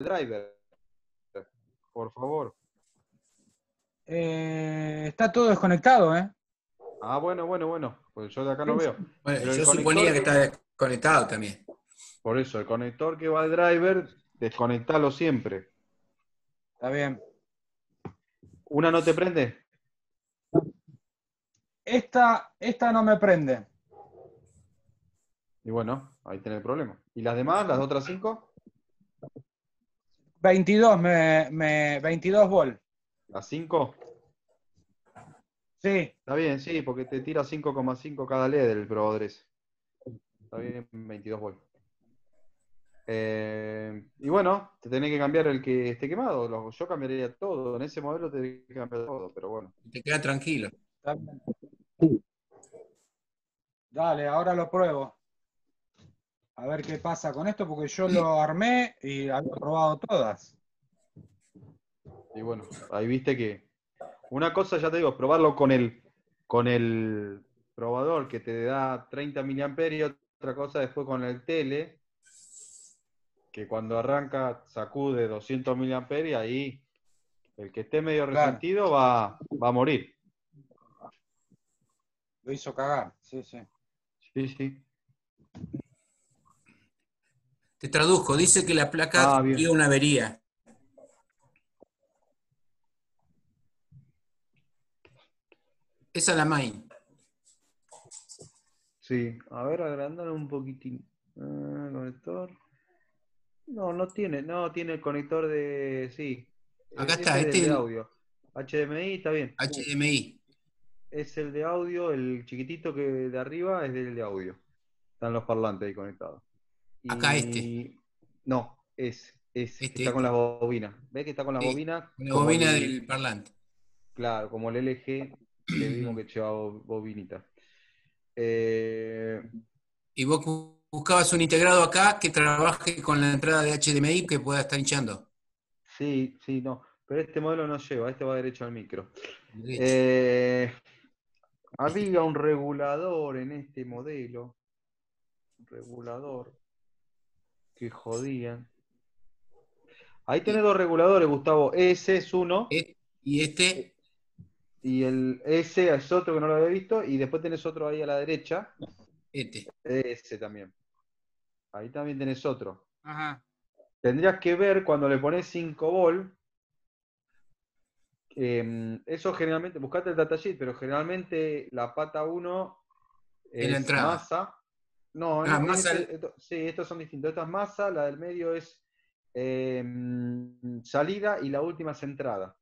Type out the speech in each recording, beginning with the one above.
driver, por favor. Está todo desconectado, ¿eh? Ah, bueno. Pues yo de acá no veo. Bueno, Pero el yo conector suponía que estaba desconectado también. por eso, el conector que va al driver, desconectalo siempre. Está bien. ¿Una no te prende? Esta no me prende. Y bueno, ahí tenés el problema. ¿Y las demás, las otras 5? 22, 22 volt. ¿Las 5? Sí, Está bien, sí, porque te tira 5,5 cada LED el Pro 3. Está bien, 22 volts. Y bueno, te tenés que cambiar el que esté quemado. Yo cambiaría todo. En ese modelo te tenés que cambiar todo, pero bueno. Te queda tranquilo. está bien. Dale, ahora lo pruebo. A ver qué pasa con esto, porque yo lo armé y había probado todas. Y bueno, ahí viste que una cosa, ya te digo, probarlo con el probador que te da 30 miliamperios, otra cosa después con el tele, que cuando arranca sacude 200 miliamperios y ahí el que esté medio Claro, resentido va a morir. lo hizo cagar. Sí, sí. Sí, sí. Te traduzco, dice que la placa Ah, bien. dio una avería. Esa es la main. Sí, a ver, agrandar un poquitín. Conector. No tiene el conector de. Sí, Acá está, ese es este el es de el audio. HDMI está bien. HDMI. Es el de audio, el chiquitito que de arriba es del de audio. Están los parlantes ahí conectados. Acá este, Y. No, que está con las este. bobinas. ¿Ves que está con las Sí, bobinas? una Como bobina el. del parlante. Claro, como el LG que vimos que llevaba bobinita. Eh, Y vos buscabas un integrado acá que trabaje con la entrada de HDMI que pueda estar hinchando. sí, no. Pero este modelo no lleva, este va derecho al micro. Derecho. Eh, Había un regulador en este modelo. Un regulador que jodían. Ahí tenés Y, dos reguladores, Gustavo. Ese es uno y este, y el ese es otro que no lo había visto. Y después tenés otro ahí a la derecha. este. Ese también. Ahí también tenés otro. Ajá. Tendrías que ver cuando le pones 5 volt. Eso generalmente, buscate el datasheet, pero generalmente la pata uno En la es entrada. masa. No, Ah, más sí, estos son distintos. Esta es masa, la del medio es salida y la última es entrada.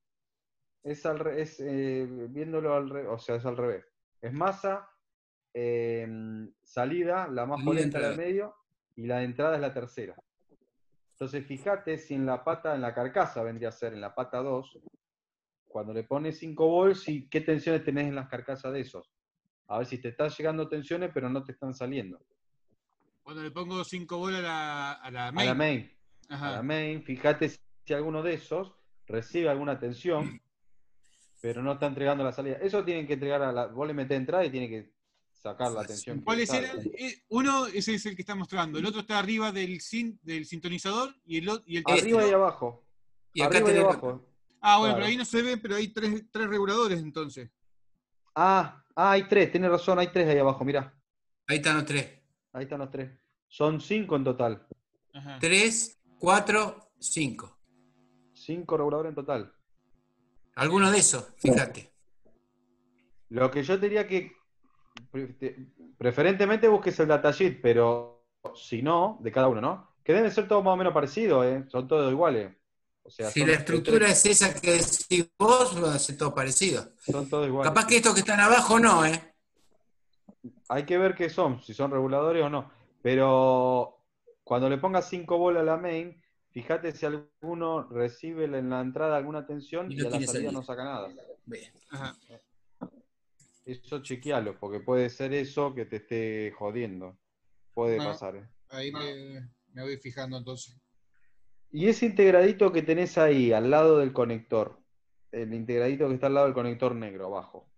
Viéndolo o sea, es al revés. Es masa, salida, la más salida, polenta la del entrada. medio, y la de entrada es la tercera. Entonces, fíjate si en la pata, en la carcasa vendría a ser, en la pata 2 cuando le pones 5 volts, y qué tensiones tenés en las carcasas de esos. A ver si te están llegando tensiones, pero no te están saliendo. Cuando le pongo 5 bolas a la A la main. main, Ajá. fíjate si alguno de esos recibe alguna tensión, pero no está entregando la salida. Eso tienen que entregar vos le metés entrada y tiene que sacar la tensión que ¿Cuáles sale. eran? Uno, ese es el que está mostrando. El otro está arriba del sintonizador y el Arriba y tercero. abajo. Y acá Arriba y tenés el otro. Bueno, abajo. pero ahí Claro. no se ve, pero hay tres reguladores entonces. Hay tres, tenés razón, hay tres ahí abajo, mirá. Ahí están los tres. Ahí están los tres. Son 5 en total. Ajá. 3, 4, 5. 5 reguladores en total. Alguno de esos, fíjate. Lo que yo diría que preferentemente busques el datasheet, pero si no, de cada uno, ¿no? Que deben ser todos más o menos parecidos, ¿eh? Son todos iguales. O sea, Si la estructura es esa que decís vos, va a ser todo parecido. son todos iguales, Capaz que sí. estos que están abajo no, ¿eh? Hay que ver qué son, si son reguladores o no. Pero cuando le pongas 5 bolas a la main, fíjate si alguno recibe en la entrada alguna tensión Y y no a la tiene salida no salida. saca nada. Bien. Ajá. Eso chequealo, porque puede ser eso que te esté jodiendo. Puede Bueno, pasar, ¿eh? ahí me voy fijando entonces. Y ese integradito que tenés ahí, al lado del conector, el integradito que está al lado del conector negro, abajo.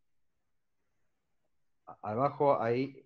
Abajo ahí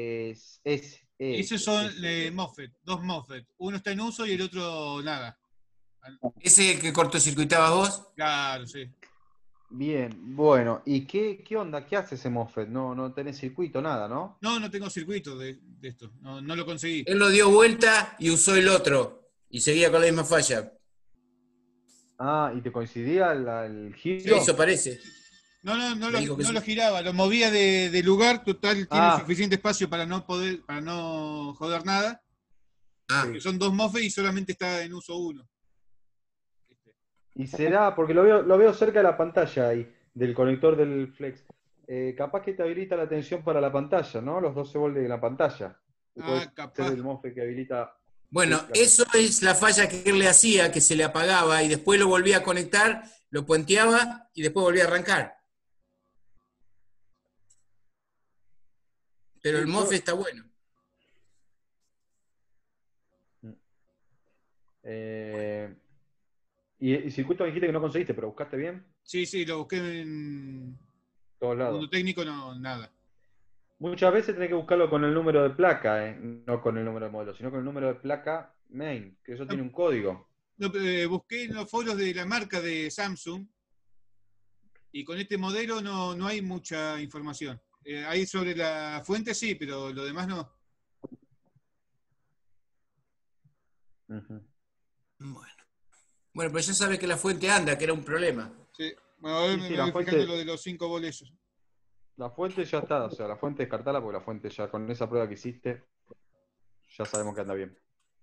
es Esos son ese. MOSFET, dos MOSFET. Uno está en uso y el otro nada. ¿Ese que cortocircuitabas vos? Claro, sí. Bien, bueno. ¿Y qué onda? ¿Qué hace ese MOSFET? No tenés circuito, nada, ¿no? No, no tengo circuito de esto. No, no lo conseguí. Él lo dio vuelta y usó el otro. Y seguía con la misma falla. Ah, ¿y te coincidía el Sí, giro? eso parece. No, no, Me dijo que no sí. lo giraba, lo movía de lugar, total, tiene Ah, suficiente espacio para no joder nada. Ah, Porque son dos MOSFET y solamente está en uso uno. y será, porque lo veo cerca de la pantalla ahí, del conector del Flex. Capaz que te habilita la tensión para la pantalla, ¿no? Los 12 volts de la pantalla. Puede Ah, ser capaz. el MOSFET que habilita. bueno, Sí, la eso es la falla que él le hacía, que se le apagaba y después lo volvía a conectar, lo puenteaba y después volvía a arrancar. Pero el Sí, MOSFET está bueno. eh, y circuito me dijiste que no conseguiste, pero buscaste bien, Sí, sí, lo busqué en todos lados. Mundo Técnico, no, nada. Muchas veces tenés que buscarlo con el número de placa, no con el número de modelo, sino con el número de placa main, que eso No, tiene un código. no, busqué en los foros de la marca de Samsung y con este modelo no hay mucha información. Ahí sobre la fuente sí, pero lo demás no. Ujú. Bueno, pero ya sabe que la fuente anda, que era un problema. Sí. Bueno, a ver, Sí, sí, me voy fijando lo de los 5 volt esos. la fuente ya está, o sea, la fuente descartala porque la fuente ya con esa prueba que hiciste, ya sabemos que anda bien.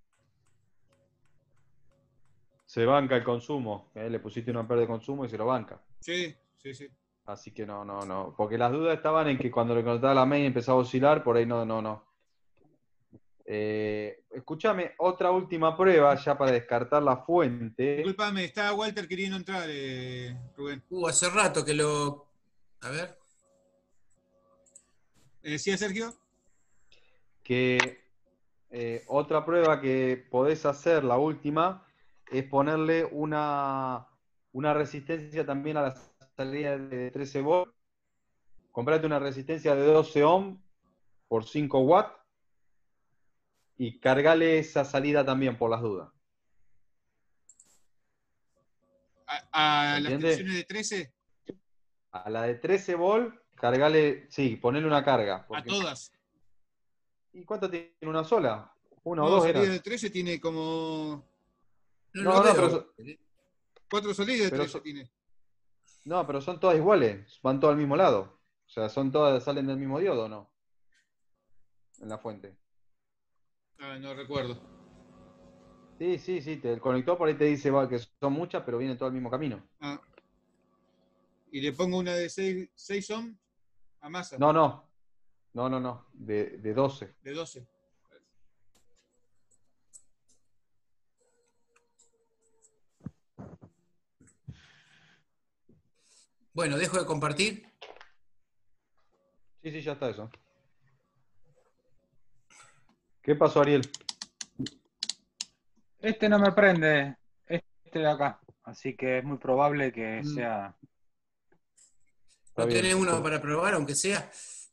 Se banca el consumo, le pusiste un ampere de consumo y se lo banca. Sí, sí, sí. Así que no, porque las dudas estaban en que cuando le conectaba la main empezaba a oscilar, por ahí no. Escúchame, otra última prueba ya para descartar la fuente. Disculpame, está Walter queriendo entrar, Rubén. Hace rato que lo... A ver. ¿Sí, Sergio? Que otra prueba que podés hacer, la última, es ponerle una resistencia también a la salida de 13 volts. Comprate una resistencia de 12 ohm por 5 watts y cargale esa salida también por las dudas. ¿Se ¿A las entiende? tensiones de 13? A la de 13 volts, cargale, sí, ponerle una carga. A Porque, todas. ¿y cuánto tiene una sola? Una o No, dos salida eran. de 13 tiene como No lo No, veo. 4 salidas de pero, 13 tiene. no, pero son todas iguales, van todas al mismo lado. O sea, son todas, salen del mismo diodo, ¿no? En la fuente. Ah, no recuerdo. Sí, el conector por ahí te dice que son muchas, pero vienen todo al mismo camino. Ah, y le pongo una de 6 ohm a masa, No, de 12. de 12. Bueno, dejo de compartir. Sí, ya está eso. ¿Qué pasó, Ariel? Este no me prende, este de acá. Así que es muy probable que Mm. sea. Está ¿No tenés bien. uno para probar, aunque sea?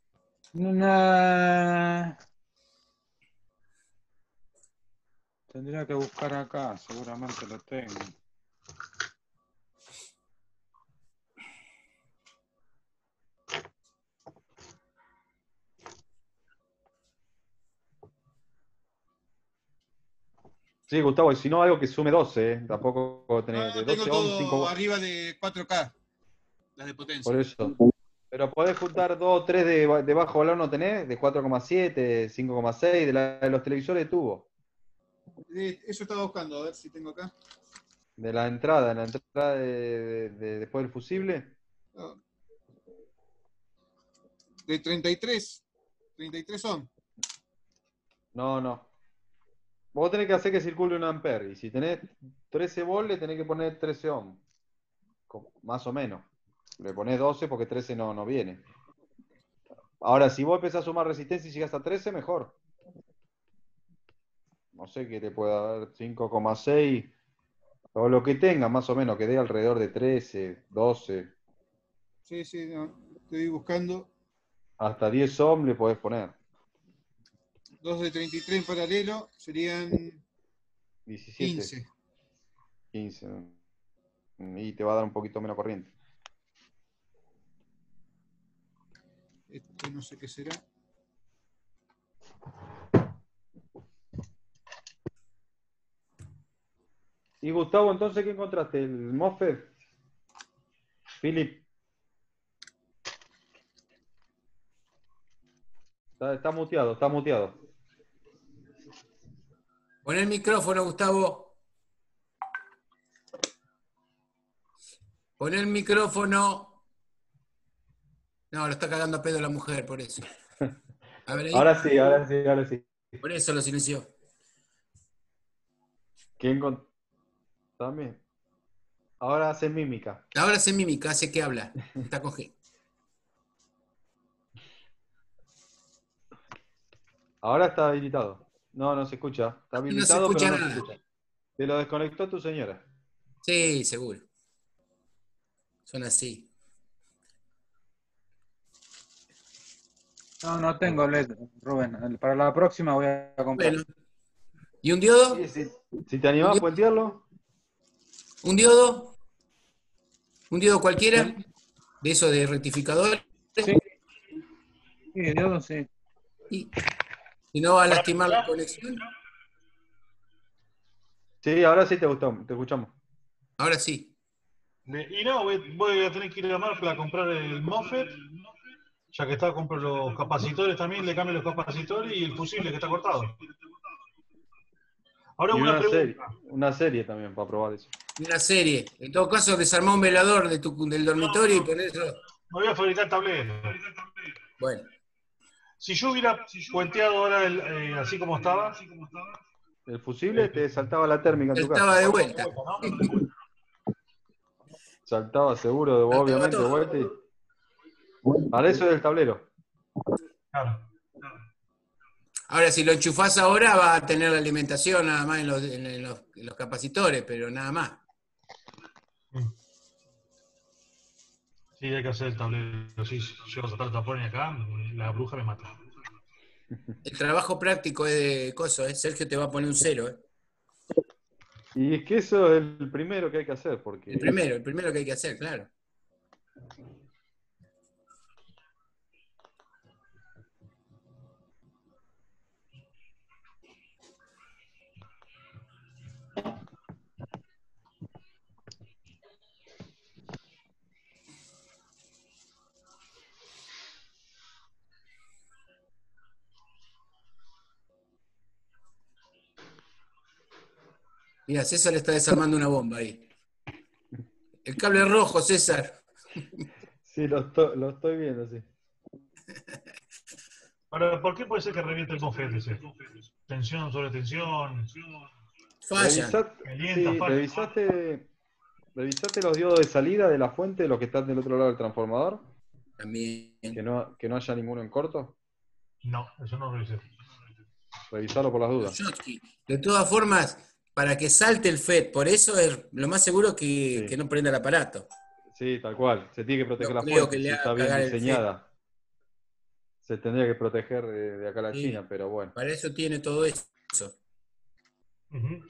Tendría que buscar acá, seguramente lo tengo. Sí, Gustavo, y si no, algo que sume 12, ¿eh? Tampoco tenés No, de tengo 12 ohm, 5 todo watts. arriba de 4K, las de Por potencia. eso. Pero podés juntar 2 o 3 de bajo valor, ¿no tenés? De 4,7, 5,6, de los televisores de tubo. Eso estaba buscando, a ver si tengo acá. De la entrada, después del fusible. No, de 33 ohm. No. Vos tenés que hacer que circule un ampere. Y si tenés 13 volts, le tenés que poner 13 ohm. Más o menos. Le ponés 12 porque 13 no viene. Ahora, si vos empezás a sumar resistencia y llegas a 13, mejor. No sé qué te pueda dar, 5,6. O lo que tenga, más o menos, que dé alrededor de 13, 12. Sí, sí, no, estoy buscando. Hasta 10 ohm le podés poner. 2 de 33 en paralelo serían 17. 15. 15. Y te va a dar un poquito menos corriente. Este no sé qué será. Y Gustavo, entonces, ¿qué encontraste? ¿El MOSFET? Philip. Está muteado, está muteado. Pon el micrófono, Gustavo. Pon el micrófono. No, lo está cagando a pedo la mujer, por eso. A ver ahí. Ahora sí, ahora sí, ahora sí. Por eso lo silenció. ¿Quién encontró? También. Ahora hace mímica. Ahora hace mímica, hace que habla. Está con G. Ahora está habilitado. No, no se escucha. Está No se habilitado, escucha pero no se nada. escucha. Te lo desconectó tu señora. Sí, seguro. Son así. No tengo LED, Rubén. Para la próxima voy a comprar. Bueno. ¿Y un diodo? Sí. Si te animás a puentearlo. ¿Un diodo? ¿Un diodo cualquiera? ¿De eso de rectificador? Sí, diodo, sí. Y si no va a lastimar la conexión. Sí, ahora sí te gustó, te escuchamos. Ahora sí. Y no, voy a tener que ir a Marfla a comprar el MOSFET, ya que está, compro los capacitores también, le cambio los capacitores y el fusible que está cortado. Ahora Y una pregunta. una serie también para probar eso. Una serie. En todo caso, desarmá un velador del dormitorio y ponéslo. Me voy a fabricar tableros. Bueno. Si yo hubiera puenteado ahora así como estaba, El fusible te saltaba la térmica en tu Estaba casa. de vuelta. Saltaba seguro, Saltaba obviamente, de todo. vuelta. Para eso es el tablero. claro. Ahora, si lo enchufás ahora, va a tener la alimentación nada más en los capacitores, pero nada más. Sí, hay que hacer el tablero. Sí, si yo a sacar tapones acá, la bruja me mata. El trabajo práctico es de coso, ¿eh? Sergio te va a poner un 0, ¿eh? Y es que eso es el primero que hay que hacer, porque El primero que hay que hacer, claro. Mira, César está desarmando una bomba ahí. El cable rojo, César. sí, lo estoy viendo, sí. Ahora, ¿por qué puede ser que reviente el MOSFET ese? Tensión sobre tensión. Falla. Calienta, Sí, falla. revisaste los diodos de salida de la fuente, los que están del otro lado del transformador, También. que no haya ninguno en corto. No, eso no lo revisé. Revisarlo por las dudas. Schottky. De todas formas, para que salte el FET, por eso es lo más seguro que no prenda el aparato. Sí, tal cual. Se tiene que proteger No la creo fuente, que le si haga está bien cagar el diseñada. Se tendría que proteger de acá a la Sí. China, pero bueno. Para eso tiene todo eso. Ujú.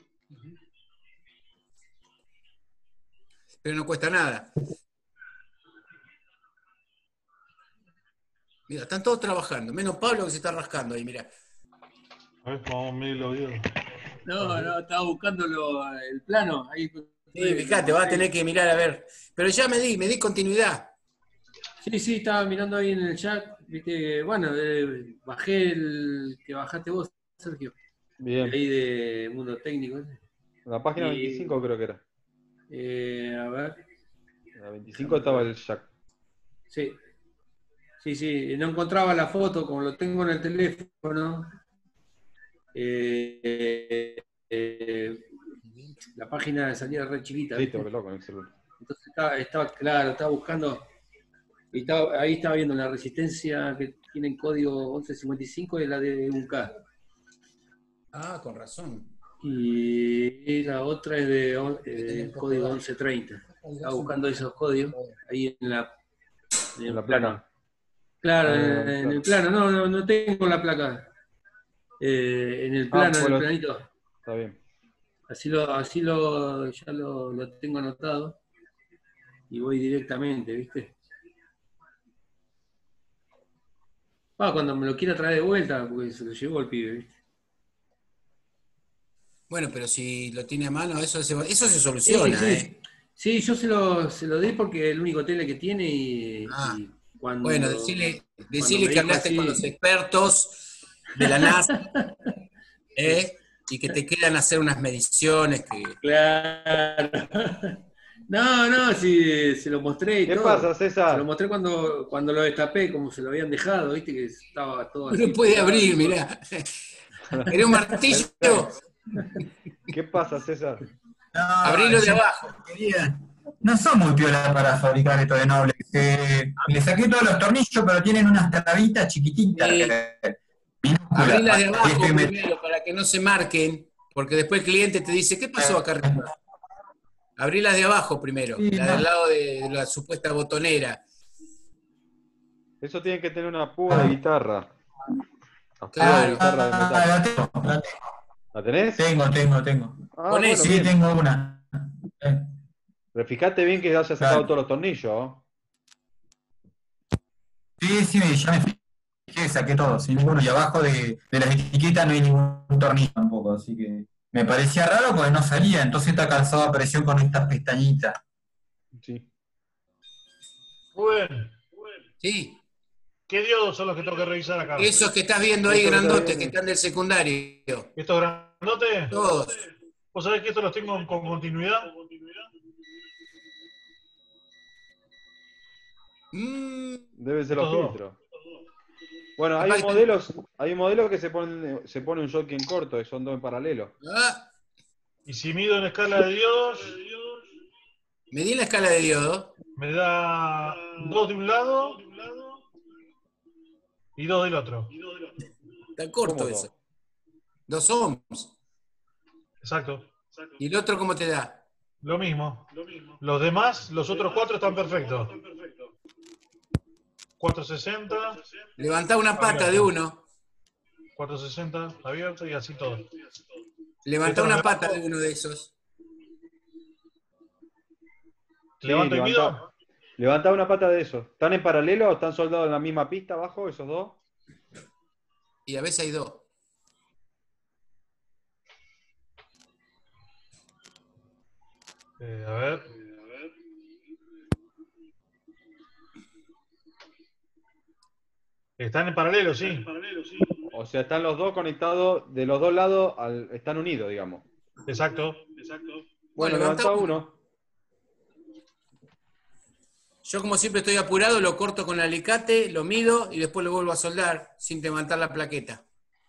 Pero no cuesta nada. Mira, están todos trabajando, menos Pablo que se está rascando ahí, mira. A ver, vamos a medir los videos. No, estaba buscando el plano. Ahí, Sí, fíjate, vas a tener que mirar a ver. Pero ya me di continuidad. Sí, estaba mirando ahí en el chat. Viste, bueno, bajé el que bajaste vos, Sergio. Bien. Ahí de Mundo Técnico. La página Y- 25 creo que era. A ver, En la 25 estaba el jack. sí. No encontraba la foto, como lo tengo en el teléfono. La página salía re chiquita. Sí, ¿viste? te volvés loco en el celular. Entonces estaba buscando, y ahí estaba viendo la resistencia que tiene en código 1155 y la de 1K. Ah, con razón. Y la otra es de código 1130. Estaba buscando esos códigos ahí en En la plano. placa. Claro, Ah, en el plano, no tengo la placa. En el plano, en bueno, el planito. Está bien. Ya lo tengo anotado y voy directamente, ¿viste? Cuando me lo quiera traer de vuelta, porque se lo llevó el pibe, ¿viste? Bueno, pero si lo tiene a mano, eso se Sí, soluciona, ¿eh? sí. Sí, yo se lo di porque es el único tele que tiene Ah, y bueno, cuando me decile que dijo hablaste con los así. expertos de la NASA, ¿eh? Y que te quedan a hacer unas mediciones Claro. No, sí, se lo mostré y ¿Qué pasa, todo. Se lo César? mostré cuando lo destapé, como se lo habían dejado, viste, que estaba todo no así lo puede pegado y abrir, todo. mirá. ¿Querés un martillo? ¿Qué pasa, César? No, Abrilo de yo abajo. quería. No son muy piolas para fabricar esto de nobles. Le saqué todos los tornillos, pero tienen unas trabitas chiquititas, minúsculas. Abrilas de Ahí abajo estoy primero para que no se marquen, porque después el cliente te dice, ¿qué pasó acá arriba? Abrilas de abajo primero, sí, la del no. lado de la supuesta botonera. Eso tiene que tener una púa de guitarra. La púa de Claro. guitarra de metal. La tengo, la ¿La tenés? tengo. Ah, Con bueno, eso. Sí, bien. tengo una. Pero fíjate bien que haya sacado Claro. todos los tornillos, ¿no? Sí, ya me fijé, saqué todo, sin ninguno. Y abajo de las etiquetas no hay ningún tornillo tampoco, así que me parecía raro porque no salía, entonces está calzado a presión con estas pestañitas. Sí. Rubén, Sí. ¿qué diodos son los que tengo que revisar acá? Esos que estás viendo ahí Eso que está grandotes, que bien. están del secundario. ¿Estos grandotes? Todos. ¿Vos sabés que estos los tengo con continuidad? Deben ser los Estos dos. filtros. Bueno, Capaz que hay modelos que se pone un jockey en corto, que son dos en paralelo. Ah, Y si mido en escala de diodos, medí la escala de diodo. me da dos de un lado y dos del otro. Está corto ¿Cómo eso. dos? 2 ohms. Exacto. ¿Y el otro cómo te da? Lo mismo. Los demás, los otros cuatro están perfectos. 460. Levantá una pata de uno. 460 abierto y así todo. Levantá Esto no una me pata bajo. de uno de esos. ¿Levanto y mido? Levantá una pata de esos. ¿Están en paralelo o están soldados en la misma pista abajo, esos dos? Y a veces hay 2. A ver. Están en paralelo, sí. O sea, están los dos conectados de los dos lados, están unidos, digamos. Exacto. Bueno, levantá levantá uno. uno. Yo como siempre estoy apurado, lo corto con el alicate, lo mido y después lo vuelvo a soldar sin levantar la plaqueta.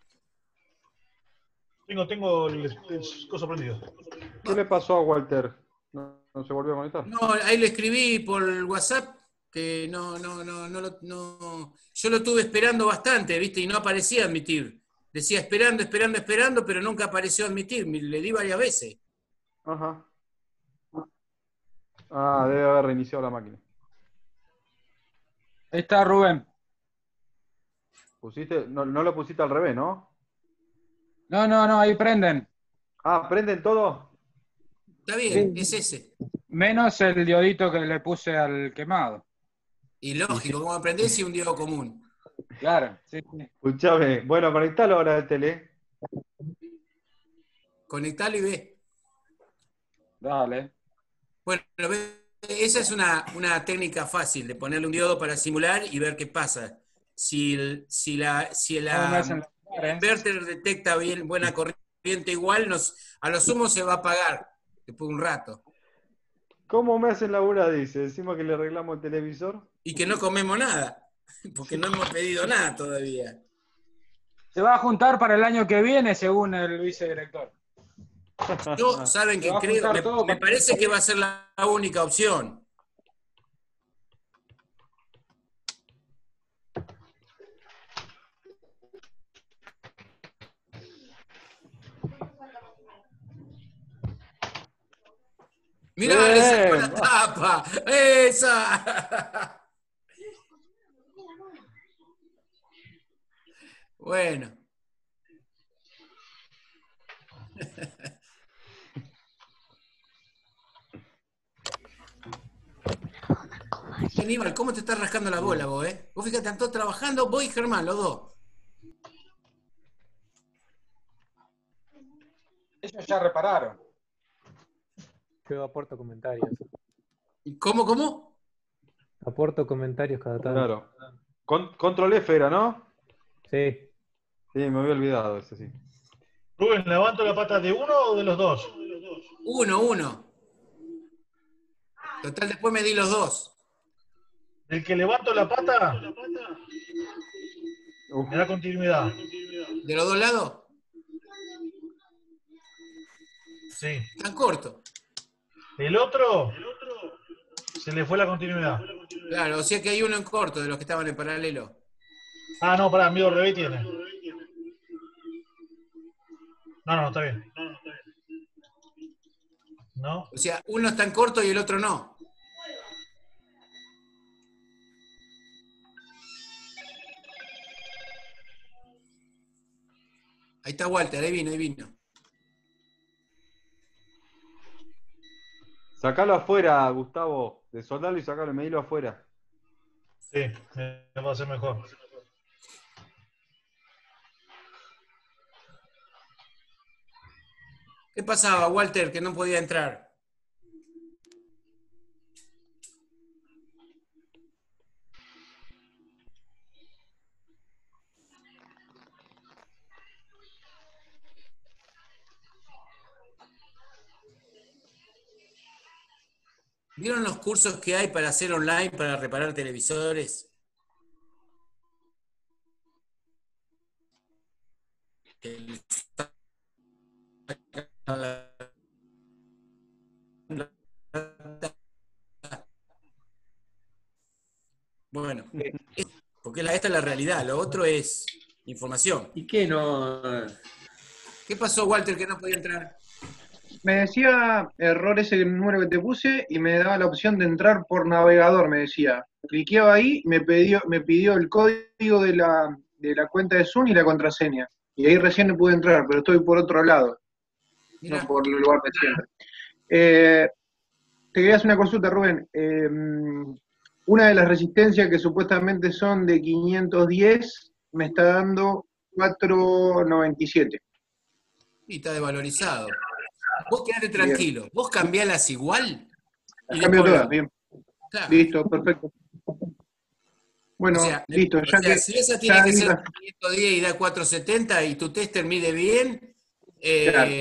Tengo el coso prendido. ¿Qué le pasó a Walter? ¿No se volvió a conectar? No, ahí le escribí por WhatsApp que yo lo estuve esperando bastante, ¿viste? Y no aparecía admitir. Decía esperando, pero nunca apareció admitir. Le di varias veces. Ajá. Ah, debe haber reiniciado la máquina. Ahí está Rubén. No lo pusiste al revés, ¿no? No, ahí prenden. Ah, ¿prenden todo? Está bien, es ese. Menos el diodito que le puse al quemado. Y lógico, ¿cómo aprendés si un diodo común? Claro, sí. Escuchame. Bueno, conectalo ahora al tele. Conectalo y ve. Dale. Bueno, esa es una técnica fácil de ponerle un diodo para simular y ver qué pasa. Si el ¿Cómo me hacen los lugares? inverter detecta bien buena corriente igual, a lo sumo se va a apagar después de un rato. ¿Cómo me hacen laburar? Dice. Decimos que le arreglamos el televisor. Y que no comemos nada, porque no hemos pedido nada todavía. Se va a juntar para el año que viene, según el vicedirector. Yo, saben Se que va a creo, juntar todo me para- parece que va a ser la única opción. Mirá, le sacó la tapa. ¡Esa! Bueno. Aníbal, ¿cómo te estás rascando la bola vos, eh? Vos fíjate, están todos trabajando, vos y Germán, los dos. Ellos ya repararon. Yo aporto comentarios. ¿Cómo? Aporto comentarios cada tanto. Claro. Control F era, ¿no? Sí. Sí, me había olvidado ese, sí. Rubén, ¿levanto la pata de uno o de los dos? Uno. Total, después me di los dos. El que levanto la pata Uf, me da continuidad. ¿De los dos lados? Sí. Tan corto. El otro se le fue la continuidad. Claro, o sea que hay uno en corto de los que estaban en paralelo. Ah, no, pará, amigo revés tiene. No, está bien. No. O sea, uno está en corto y el otro no. Ahí está Walter, ahí vino. sacalo afuera, Gustavo. Desoldalo y sacalo, medilo afuera. Sí, me va a ser mejor. ¿Qué pasaba, Walter, que no podía entrar? ¿Vieron los cursos que hay para hacer online para reparar televisores? Bueno, porque esta es la realidad, lo otro es información. ¿Y qué no? ¿Qué pasó, Walter, que no podía entrar? Me decía error ese número que te puse y me daba la opción de entrar por navegador, me decía. Cliqueaba ahí y me pidió el código de la cuenta de Zoom y la contraseña. Y ahí recién no pude entrar, pero estoy por otro lado, Mirá, no por el lugar de siempre. Te quería hacer una consulta, Rubén. Una de las resistencias que supuestamente son de 510 me está dando 497. y está desvalorizado. Vos quedate Bien. tranquilo, vos cambialas igual y Cambio después todas, bien. claro. Listo, perfecto. Bueno, O sea, listo, ya que si esa tiene ya que vi ser la- 510 y da 470 y tu tester mide bien, Claro.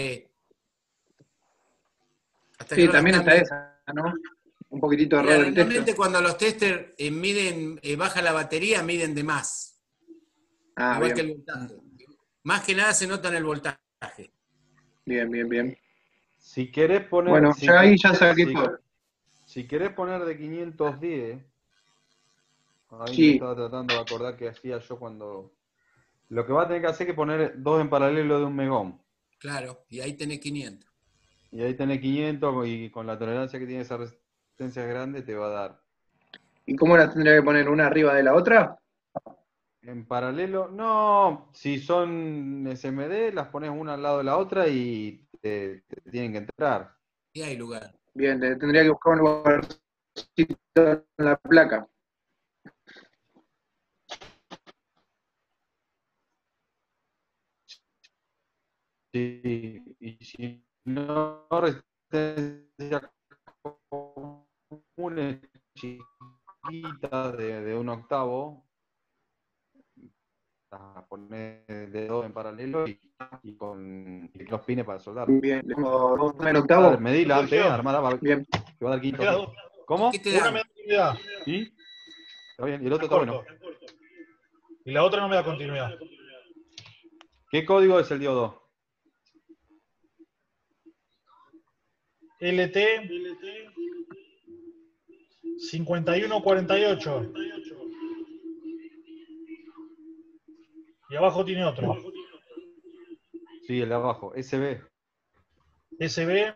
hasta que Sí, no las también está cambies. esa, ¿no? Un poquitito de Mira, error del normalmente texto. cuando los testers miden, baja la batería, miden de más. Ah, Igual que el bien, voltaje. Más que nada se nota en el voltaje. bien. Si querés poner, Bueno, ya ahí ya saqué todo. si querés poner de 510, ahí me Sí, estaba tratando de acordar qué hacía yo cuando. Lo que va a tener que hacer es que poner dos en paralelo de un megón. Claro, y ahí tenés 500. Y ahí tenés 500 y con la tolerancia que tiene esa resistencia grande te va a dar. ¿y cómo las tendría que poner una arriba de la otra? En paralelo, no, si son SMD, las pones una al lado de la otra y te tienen que entrar. Y hay lugar. Bien, tendría que buscar un lugarcito en la placa. Sí, y si no, resistencia común chiquita de un octavo, a poner de dos en paralelo y con los pines para soldar. Bien, tengo dos en el octavo. Medila antes, armada, Bien, que va a dar 500. Me queda ¿Cómo? ¿Qué te una dan? me da continuidad. ¿Y? Está bien, y el otro Está está corto. bueno. Y la otra no me da continuidad. ¿Qué código es el diodo? LT 5148. Y abajo tiene otro. Sí, el de abajo, SB. SB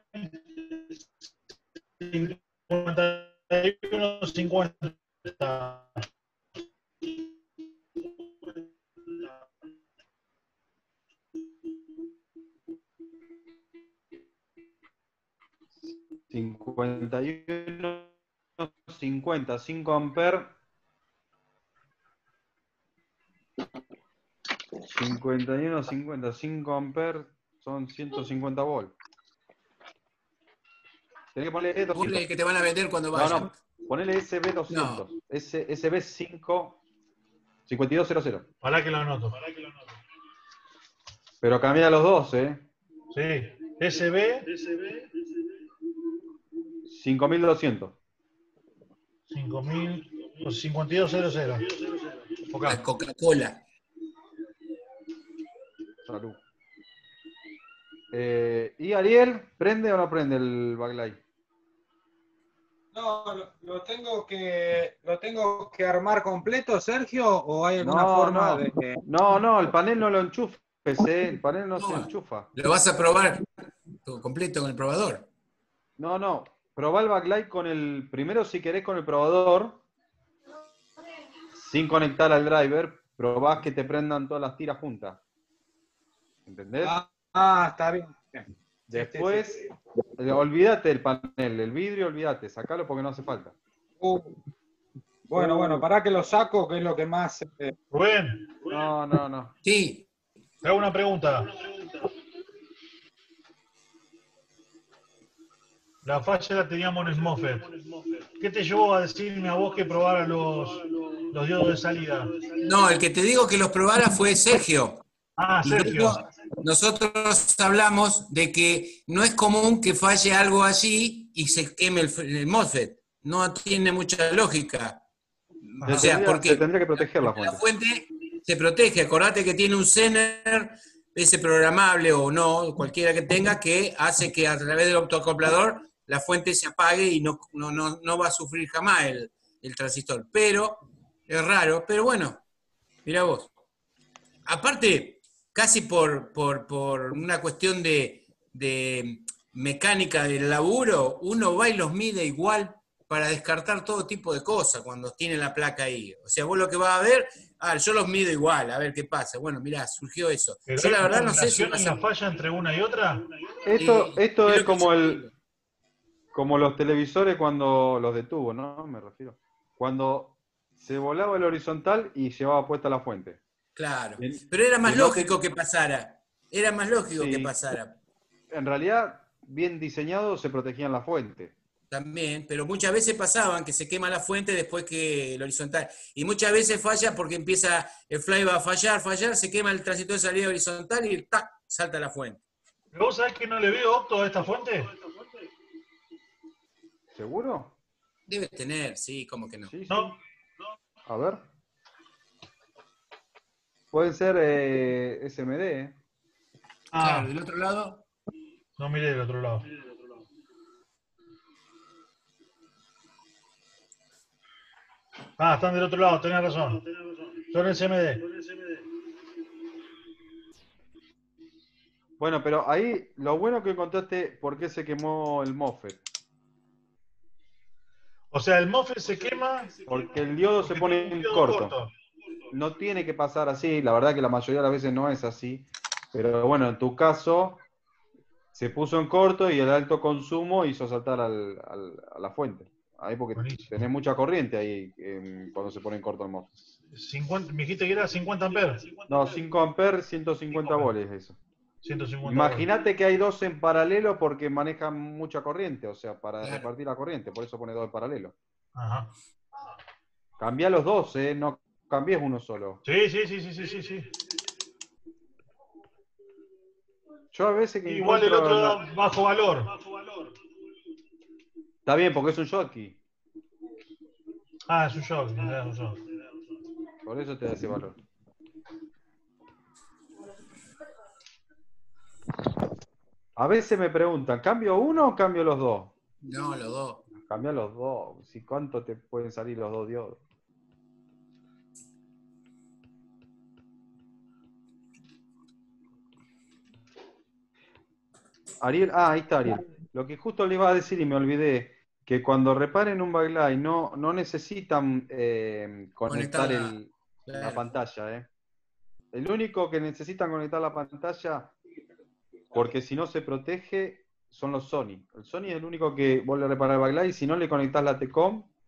5150. 51 50, 5 amperes. 51, 50, 5 amperes son 150 volts. Tenés que ponerle Ponle 200. que te van a vender cuando No, vayan. no, ponele SB200. SB5 5200. Para que lo anoto. Pero cambia los dos, ¿eh? Sí. SB 5200. 5000, 5200. La Coca-Cola. Salud. ¿Y Ariel, prende o no prende el backlight? No, lo tengo que armar completo, Sergio, o hay alguna forma de que. No, el panel no lo enchufes, el panel no se enchufa. ¿Lo vas a probar todo completo con el probador? No, probá el backlight con el, primero si querés con el probador, sin conectar al driver, probás que te prendan todas las tiras juntas. ¿Entendés? Está bien. Después, olvídate del panel, el vidrio, olvídate, sacalo porque no hace falta. Bueno, pará que lo saco, que es lo que más. Rubén. No. Sí. Te hago una pregunta. La falla la teníamos en Smofet. ¿Qué te llevó a decirme a vos que probara los diodos de salida? No, el que te digo que los probara fue Sergio. Ah, Y de Sergio. hecho, nosotros hablamos de que no es común que falle algo allí y se queme el MOSFET. No tiene mucha lógica. O sea, porque se tendría que proteger la fuente. la fuente se protege. Acordate que tiene un Zener, ese programable o no, cualquiera que tenga, que hace que a través del autoacoplador la fuente se apague y no va a sufrir jamás el transistor. Pero, es raro, pero bueno, mira vos. Aparte, casi por una cuestión de mecánica del laburo, uno va y los mide igual para descartar todo tipo de cosas cuando tiene la placa ahí. O sea, vos lo que vas a ver, yo los mido igual, a ver qué pasa. Bueno, mirá, surgió eso. ¿Pero Yo hay la verdad no sé si correlación en la falla entre una y otra? Esto es creo que como sí. como los televisores cuando los de tubo, ¿no? Me refiero. Cuando se volaba el horizontal y llevaba puesta la fuente. Claro. Bien. Pero era más Que no lógico que pasara. Era más lógico Sí. que pasara. En realidad, bien diseñado, se protegían la fuente. También, pero muchas veces pasaban que se quema la fuente después que el horizontal. Y muchas veces falla porque empieza el fly va a fallar, se quema el transistor de salida horizontal y ¡tac! Salta la fuente. ¿Pero vos sabés que no le veo opto a esta fuente? ¿Seguro? Debe tener, sí, como que no. Sí. No. A ver. Puede ser SMD, ¿eh? Claro, del otro lado. No miré del otro lado. Están del otro lado, tenés razón. Son SMD. Bueno, pero ahí lo bueno que encontraste por qué se quemó el MOSFET. O sea, el MOSFET se quema Porque el diodo se pone en corto. No tiene que pasar así, la verdad que la mayoría de las veces no es así. Pero bueno, en tu caso se puso en corto y el alto consumo hizo saltar a la fuente. Ahí porque tenés mucha corriente ahí cuando se pone en corto el MOSFET. 50, me dijiste que era 50 amperes. No, 5 amperes, 150 volts eso. 150 Imagínate que hay dos en paralelo porque manejan mucha corriente, o sea, para Claro. repartir la corriente, por eso pone dos en paralelo. Ajá. Cambia los dos, no cambies uno solo. Sí. Yo a veces que Igual el encuentro otro da bajo valor. Está bien, porque es un Schottky, Es un shock, es un shock. por eso te da ese valor. A veces me preguntan, ¿cambio uno o cambio los dos? No, los dos. Cambia los dos. Si ¿cuánto te pueden salir los dos diodos? Ariel, ahí está Ariel. Lo que justo le iba a decir y me olvidé, que cuando reparen un backlight no necesitan conectar Conectarla, la claro. pantalla. El único que necesitan conectar la pantalla, porque si no se protege, son los Sony. El Sony es el único que vuelve a reparar el backlight y si no le conectás la T-Com,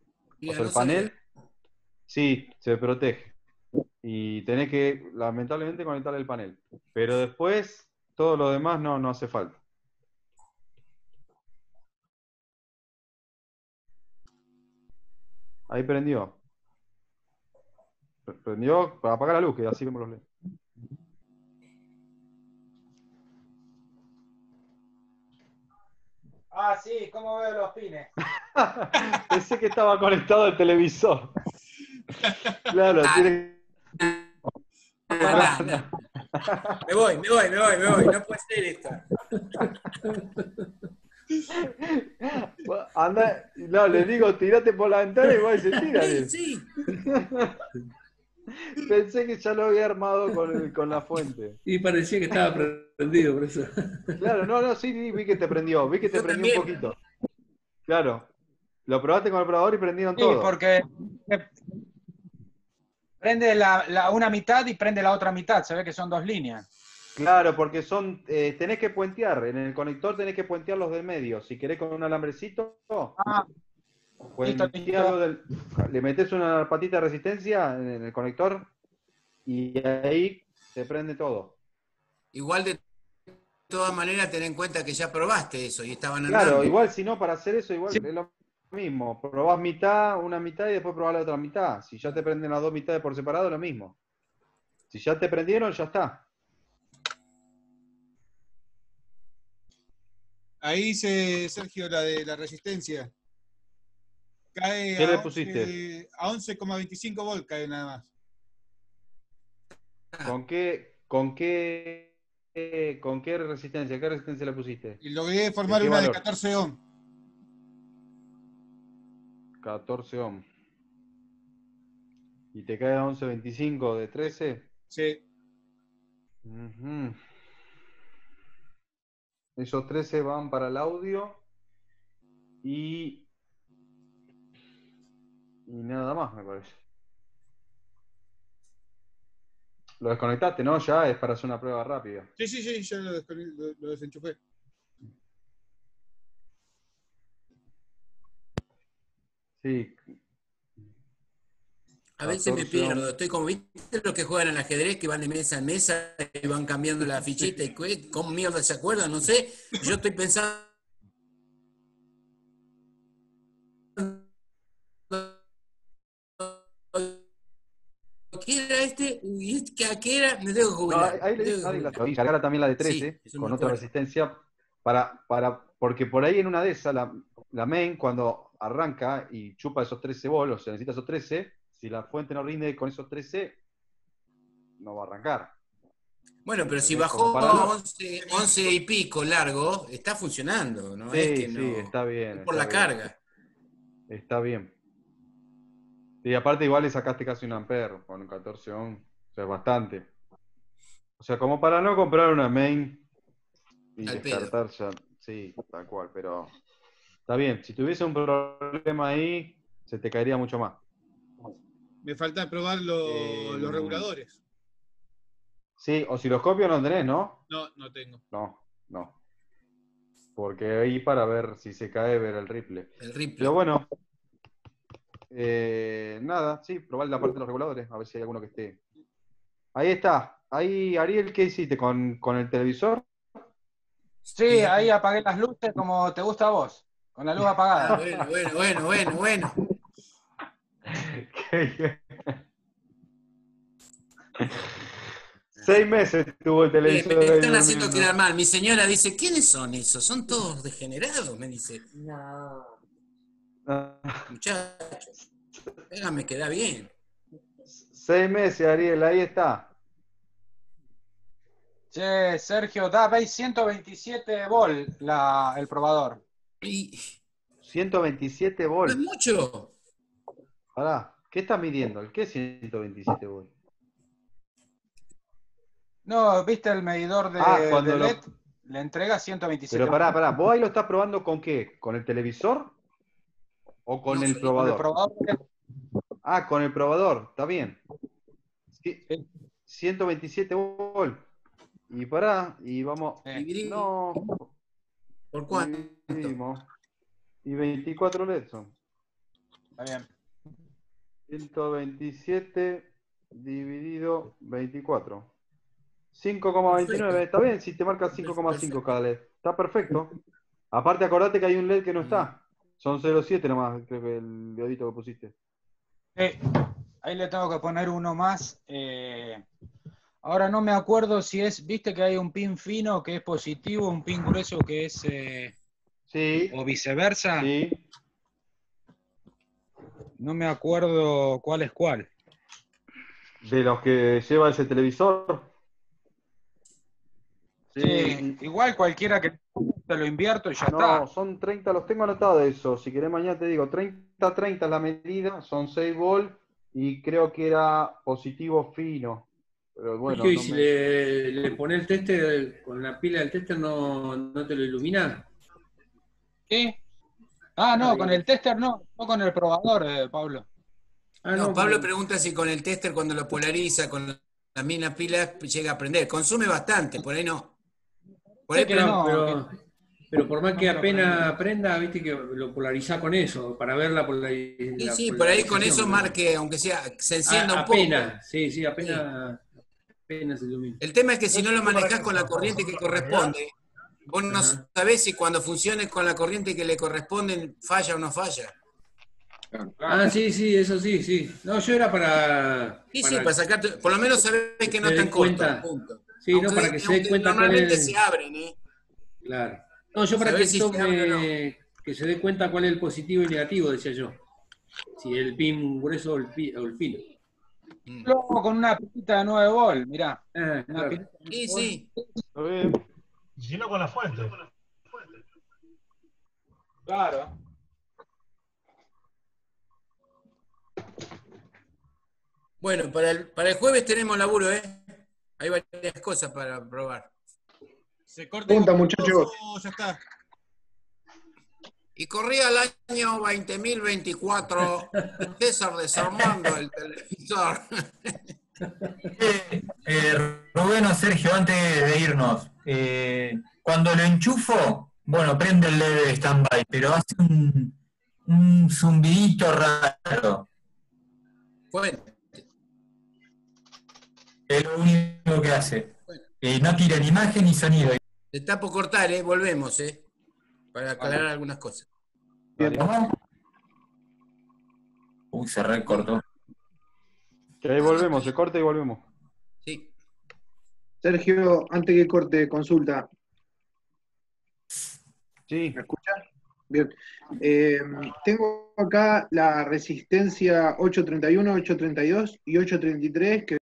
Mira, O sea, no el panel, sabía. sí, se protege. Y tenés que, lamentablemente, conectarle el panel. Pero después, todo lo demás no hace falta. Ahí prendió. Prendió para apagar la luz, que así vemos los LEDs. Ah, sí, ¿cómo veo los pines? Pensé que estaba conectado al televisor. Claro, tiene. No. Me voy. No puede ser esto. Anda, no, le digo, tirate por la ventana y va y se tira. Sí. Pensé que ya lo había armado con la fuente. Y parecía que estaba prendido, por eso. Claro, no, sí, vi que te prendió. Vi que te Yo prendió un también. poquito. Claro. Lo probaste con el probador y prendieron Sí, todo. porque prende una mitad y prende la otra mitad. Se ve que son dos líneas. Claro, porque tenés que puentear. En el conector tenés que puentear los del medio. Si querés con un alambrecito, Ah, puentearlo le metés una patita de resistencia en el conector y ahí se prende todo. Igual de todas maneras, ten en cuenta que ya probaste eso y estaban andando. Claro, igual si no, para hacer eso, igual Sí. es lo mismo. Probás una mitad y después probás la otra mitad. Si ya te prenden las dos mitades por separado, lo mismo. Si ya te prendieron, ya está. Ahí dice Sergio la de la resistencia. Cae ¿Qué a le pusiste? 11,25 volt, cae nada más. ¿Con qué resistencia? ¿Qué resistencia le pusiste? Y logré formar ¿De qué una de valor? 14 ohm. 14 ohm. ¿Y te cae a 11.25 de 13? Sí. Ujú. Esos 13 van para el audio y nada más, me parece. Lo desconectaste, ¿no? Ya es para hacer una prueba rápida. Sí, ya lo desenchufé. Sí. A veces me 14 ohm. pierdo, estoy como, ¿viste los que juegan al ajedrez que van de mesa en mesa y van cambiando la fichita y cómo mierda se acuerdan? No sé, yo estoy pensando ¿qué era este? Uy, ¿qué era? Me tengo que No, jubilar. ahí le dije, y cargar también la de 13 Sí, eso con me otra acuerdo. resistencia porque por ahí en una de esas la main cuando arranca y chupa esos 13 volts, o sea, necesita esos 13, si la fuente no rinde con esos 13 no va a arrancar. Bueno, pero si ¿Entendés? bajó Como para no. 11 y pico largo, está funcionando, no es que Sí, no. está bien. Es por la está bien. carga. Está bien. Y aparte igual le sacaste casi un ampere con 14 ohm, o sea, es bastante. O sea, como para no comprar una main y Al descartar ya, sí, tal cual, pero está bien. Si tuviese un problema ahí, se te caería mucho más. Me falta probar los reguladores. Sí, osciloscopio no tenés, ¿no? No tengo. No. Porque ahí para ver si se cae, ver el ripple. El ripple. Pero bueno, nada, sí, probar la parte de los reguladores, a ver si hay alguno que esté. Ahí está. Ahí, Ariel, ¿qué hiciste? ¿Con el televisor? Sí, ahí apagué las luces como te gusta a vos, con la luz apagada. Bueno. Qué bien. 6 meses tuvo el televisor Me ahí están haciendo durmiendo. quedar mal. Mi señora dice, ¿quiénes son esos? Son todos degenerados, me dice. No. Muchachos, déjame quedar bien. 6 meses, Ariel, ahí está. Che, Sergio, da 127 volt el probador. Y 127 no es volts. mucho. Pará, ¿qué está midiendo? ¿Qué es 127 volts? No, ¿viste el medidor cuando de lo- LED? Le entrega 127 Pero pará, ¿vos ahí lo estás probando con qué? ¿Con el televisor? ¿O con No, el Felipe, con el probador? probador de LED. Ah, con el probador, está bien. Sí, Sí. 127 volts. Y pará, y vamos. Dividí No, por cuánto. dividimos. Y 24 LEDs son. Está bien. 127 dividido 24. 5,29. Está bien si te marca 5,5 cada LED. Está perfecto. Aparte, acordate que hay un LED que no está. Son 0,7 nomás, creo que el diodito que pusiste. Ahí le tengo que poner uno más. Ahora no me acuerdo si es, viste que hay un pin fino que es positivo, un pin grueso que es... sí. O viceversa. Sí. No me acuerdo cuál es cuál. De los que lleva ese televisor. Sí, igual cualquiera que te lo invierto y ya No, está. son 30, los tengo anotados eso. Si querés mañana te digo, 30-30 es la medida, son 6 volts y creo que era positivo fino. Pero bueno, Sergio, ¿y no si me... le pones el tester con la pila del tester no te lo ilumina? ¿Qué? Ah, no, con el tester no con el probador, Pablo. No, Pablo pregunta si con el tester cuando lo polariza con las mismas pilas llega a prender. Consume bastante, por ahí no. Por ahí pero por más que apenas prenda, viste que lo polariza con eso, para ver la polarización. Sí, por ahí con eso marque, aunque sea, se encienda un poco. Apenas, sí, apenas se ilumina. El tema es que si no lo manejás con la corriente que corresponde, vos no sabés si cuando funcione con la corriente que le corresponde falla o no falla. Ah, sí, eso sí. No, yo era para... Sí, para sacarte, por lo menos sabés que no están cortos. Sí, aunque, no, para que se dé cuenta normalmente se abren, ¿eh? Claro. No, yo para que que se dé cuenta cuál es el positivo y negativo, decía yo. Si el pin grueso o el fino. Luego con una pilita de 9 volt, mirá. Claro. Sí. Si no con la fuente. Claro. Bueno, para el jueves tenemos laburo, ¿eh? Hay varias cosas para probar. Se corta muchachos. Ya está. Y corría el año 20.024, César desarmando el televisor. Rubén o Sergio, antes de irnos, cuando lo enchufo, bueno, prende el LED de stand-by, pero hace un zumbidito raro. Fuente. Es lo único que hace. No tira ni imagen ni sonido. Te está por cortar, volvemos, para aclarar algunas cosas. ¿Cómo? Uy, se recortó. Que ahí volvemos, se corta y volvemos. Sí. Sergio, antes que corte, consulta. Sí. ¿Me escuchas? Bien. Tengo acá la resistencia 831, 832 y 833 que